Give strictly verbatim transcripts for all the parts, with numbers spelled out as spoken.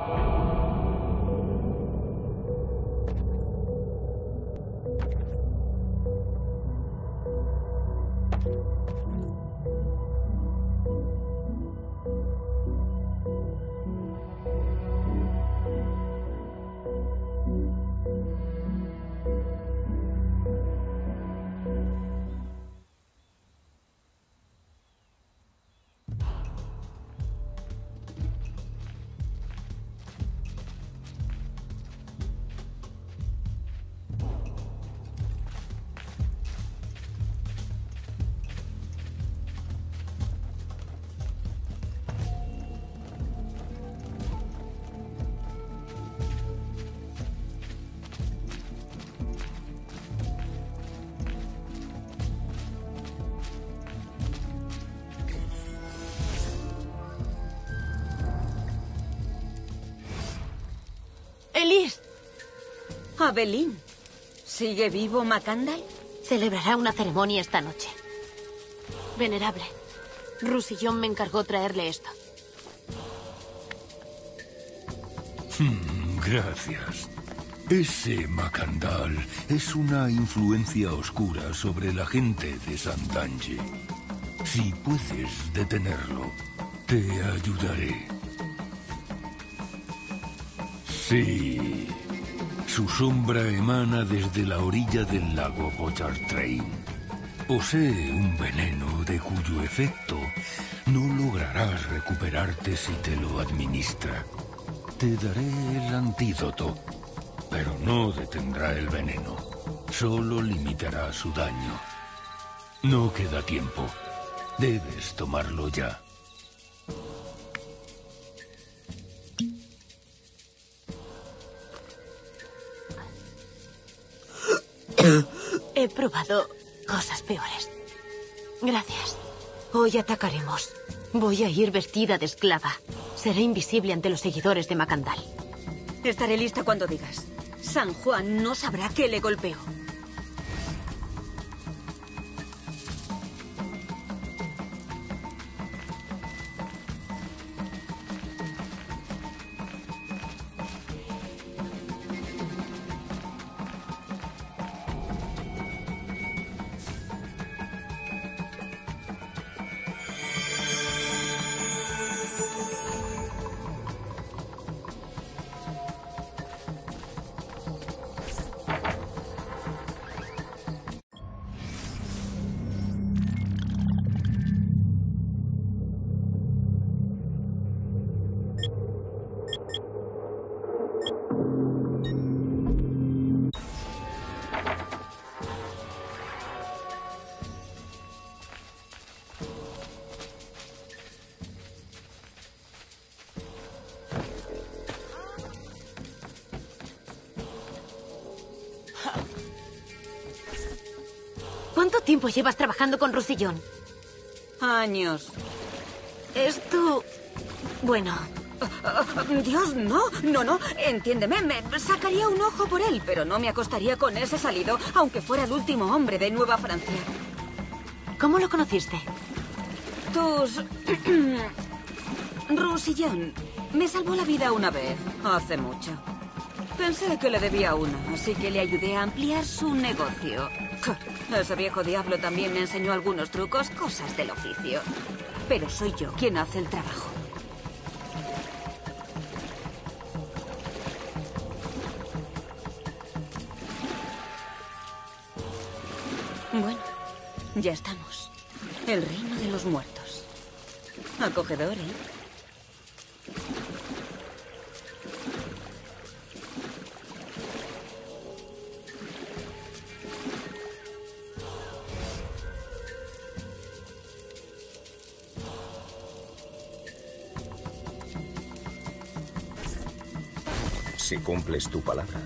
Elise. Abelín. ¿Sigue vivo Macandal? Celebrará una ceremonia esta noche. Venerable, Roussillon me encargó traerle esto. Hmm, gracias. Ese Macandal es una influencia oscura sobre la gente de Sandange. Si puedes detenerlo, te ayudaré. Sí. Su sombra emana desde la orilla del lago Pontchartrain. Posee un veneno de cuyo efecto no lograrás recuperarte si te lo administra. Te daré el antídoto, pero no detendrá el veneno. Solo limitará su daño. No queda tiempo. Debes tomarlo ya. He probado cosas peores. Gracias. Hoy atacaremos. Voy a ir vestida de esclava. Seré invisible ante los seguidores de Macandal. Estaré lista cuando digas. San Juan no sabrá que le golpeo. ¿Cuánto tiempo llevas trabajando con Roussillon? Años. Esto... Bueno... Dios, no, no, no. Entiéndeme, me sacaría un ojo por él, pero no me acostaría con ese salido, aunque fuera el último hombre de Nueva Francia. ¿Cómo lo conociste? Tus... Roussillon me salvó la vida una vez, hace mucho. Pensé que le debía una, así que le ayudé a ampliar su negocio. Ese viejo diablo también me enseñó algunos trucos, cosas del oficio. Pero soy yo quien hace el trabajo. Bueno, ya estamos. El reino de los muertos. Acogedor, ¿eh? Si cumples tu palabra.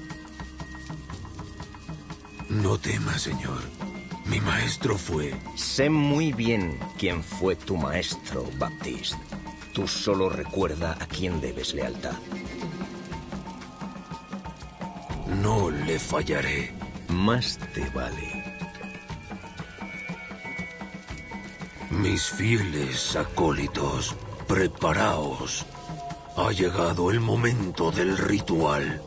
No temas, señor. Mi maestro fue... Sé muy bien quién fue tu maestro, Baptiste. Tú solo recuerda a quién debes lealtad. No le fallaré. Más te vale. Mis fieles acólitos, preparaos. Ha llegado el momento del ritual.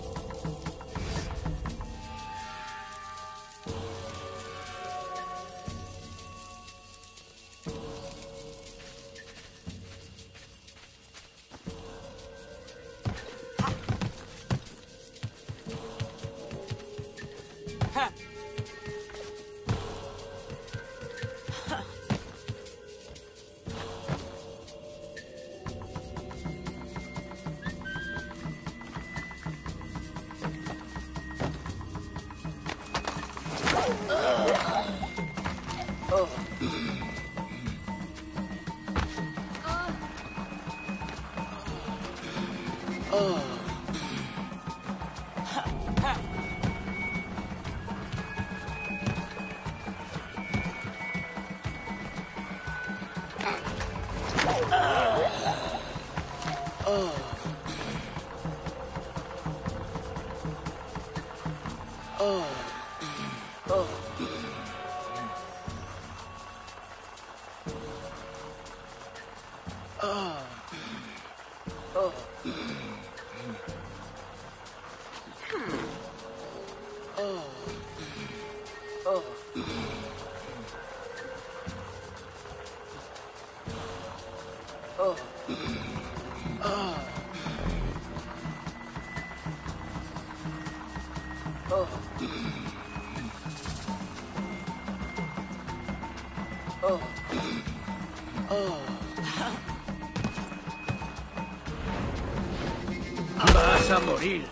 Vas a morir.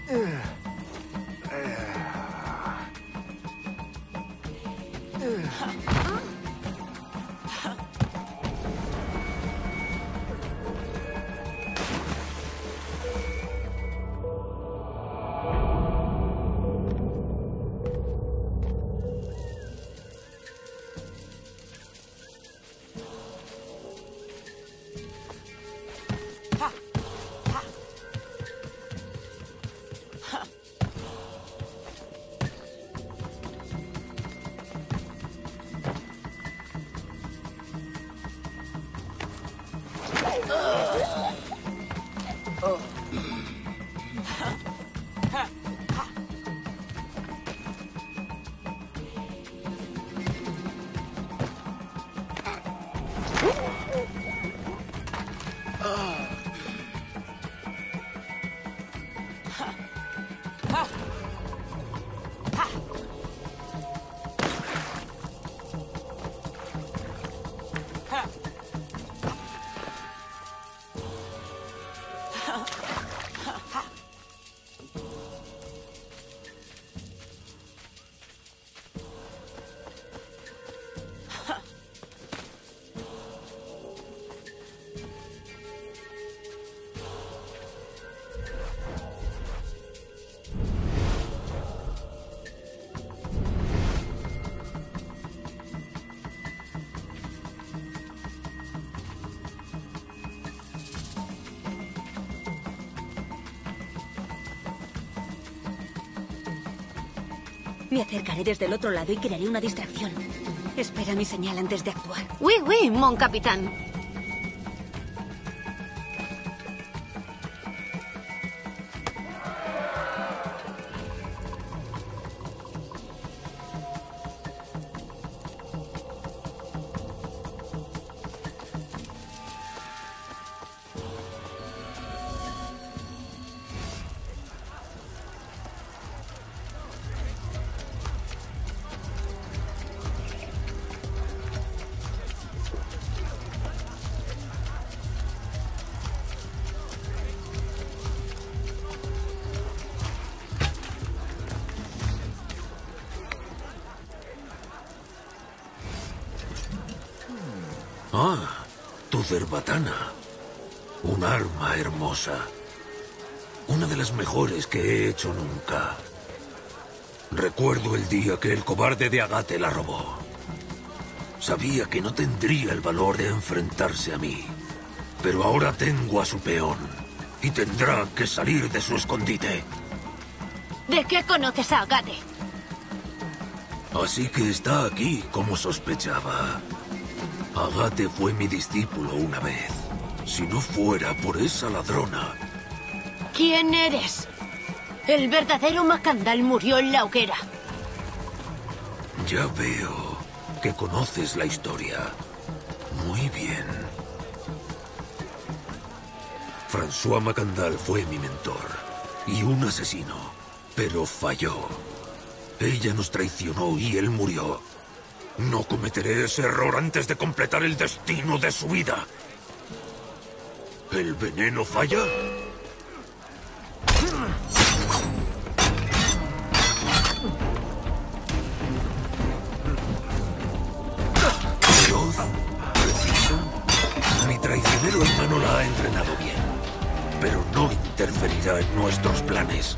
Me acercaré desde el otro lado y crearé una distracción. Espera mi señal antes de actuar. Oui, oui, mon capitán. Ah, tu cerbatana. Un arma hermosa. Una de las mejores que he hecho nunca. Recuerdo el día que el cobarde de Agate la robó. Sabía que no tendría el valor de enfrentarse a mí. Pero ahora tengo a su peón. Y tendrá que salir de su escondite. ¿De qué conoces a Agate? Así que está aquí, como sospechaba. Agate fue mi discípulo una vez. Si no fuera por esa ladrona... ¿Quién eres? El verdadero Macandal murió en la hoguera. Ya veo que conoces la historia. Muy bien. François Macandal fue mi mentor y un asesino, pero falló. Ella nos traicionó y él murió. No cometeré ese error antes de completar el destino de su vida. ¿El veneno falla? ¿Veloz? ¿Preciso? Mi traicionero hermano la ha entrenado bien, pero no interferirá en nuestros planes.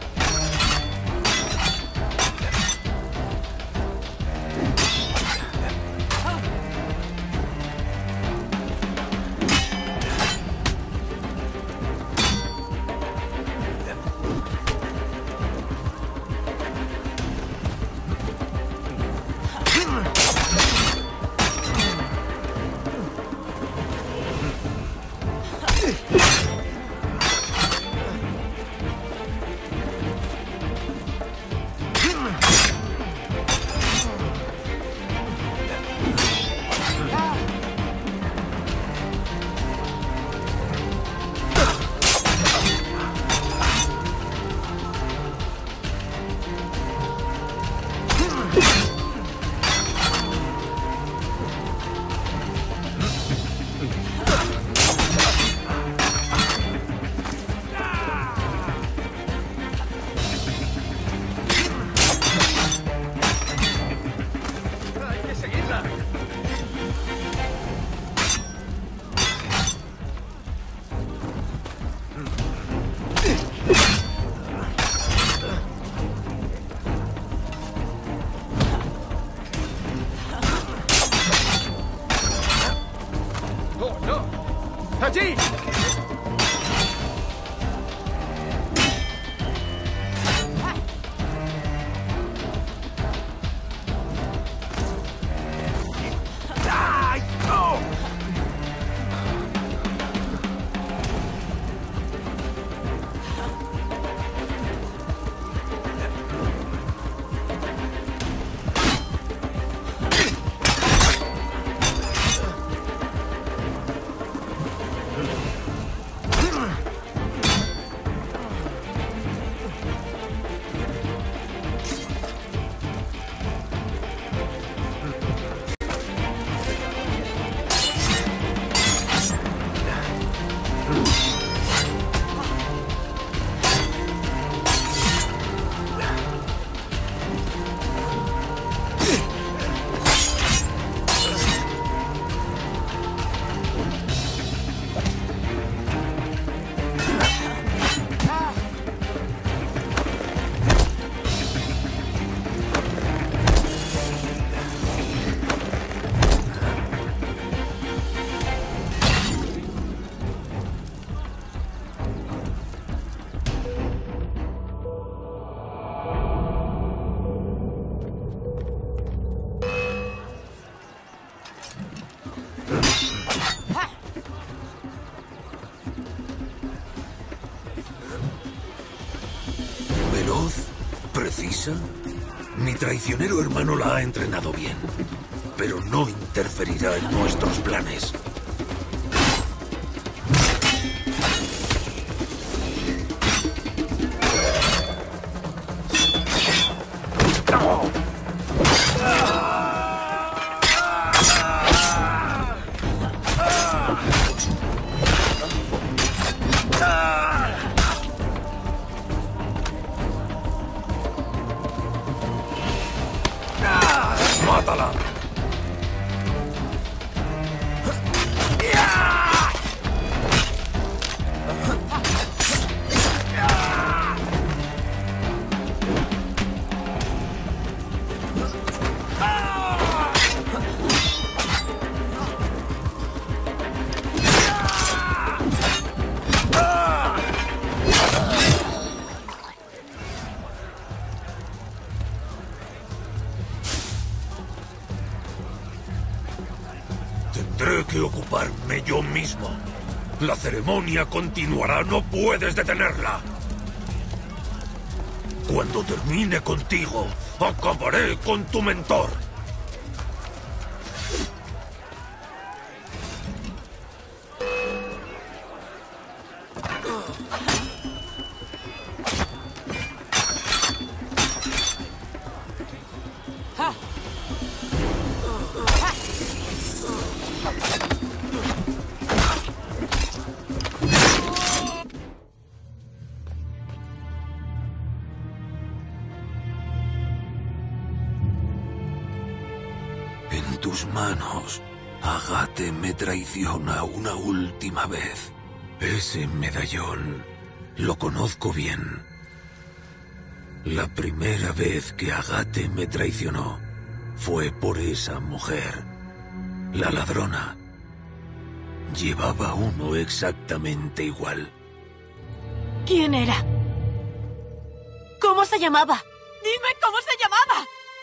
Veloz, precisa. Mi traicionero hermano la ha entrenado bien, pero no interferirá en nuestros planes. ¡Mátala! Tendré que ocuparme yo mismo. La ceremonia continuará, no puedes detenerla. Cuando termine contigo, acabaré con tu mentor. En tus manos, Agate me traiciona una última vez. Ese medallón lo conozco bien. La primera vez que Agate me traicionó fue por esa mujer, la ladrona. Llevaba uno exactamente igual. ¿Quién era? ¿Cómo se llamaba? ¡Dime cómo se llamaba!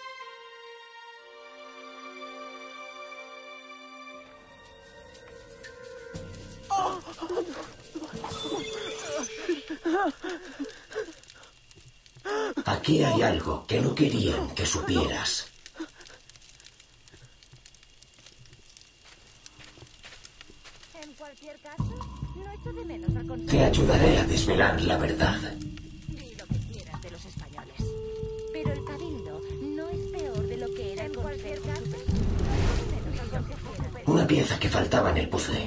Aquí hay algo que no querían que supieras. En cualquier caso, no echo de menos al consejo. Te ayudaré a desvelar la verdad. Di lo que quieras de los españoles. Pero el Cabildo no es peor de lo que era en cualquier caso. No echo de menos al consejero. Una pieza que faltaba en el puzzle.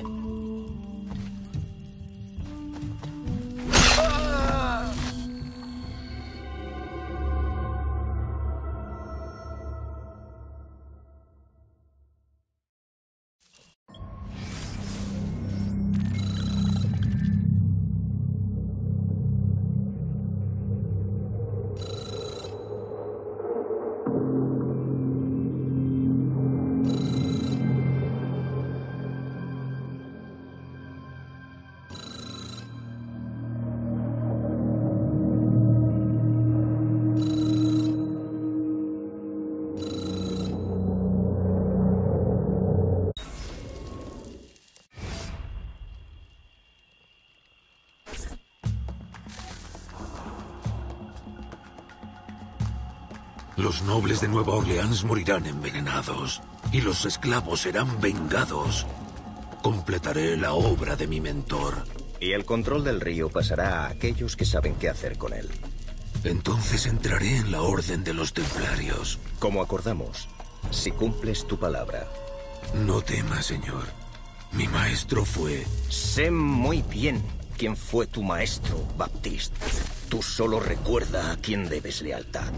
Los nobles de Nueva Orleans morirán envenenados y los esclavos serán vengados. Completaré la obra de mi mentor. Y el control del río pasará a aquellos que saben qué hacer con él. Entonces entraré en la Orden de los Templarios. Como acordamos, si cumples tu palabra. No temas, señor. Mi maestro fue... Sé muy bien quién fue tu maestro, Baptiste. Tú solo recuerda a quién debes lealtad.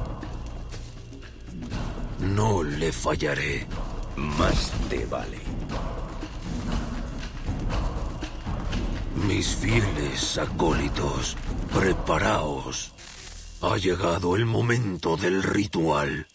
No le fallaré. Más te vale. Mis fieles acólitos, preparaos. Ha llegado el momento del ritual.